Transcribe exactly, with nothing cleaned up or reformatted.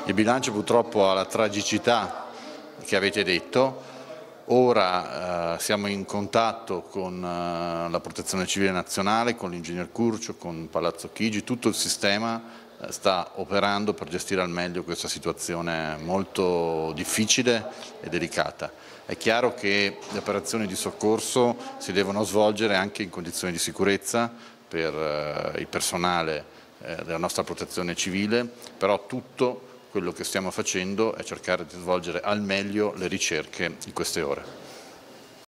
Il bilancio purtroppo ha la tragicità che avete detto. Ora eh, siamo in contatto con eh, la Protezione Civile Nazionale, con l'Ingegner Curcio, con Palazzo Chigi, tutto il sistema eh, sta operando per gestire al meglio questa situazione molto difficile e delicata. È chiaro che le operazioni di soccorso si devono svolgere anche in condizioni di sicurezza per eh, il personale eh, della nostra Protezione Civile, però tutto quello che stiamo facendo è cercare di svolgere al meglio le ricerche in queste ore.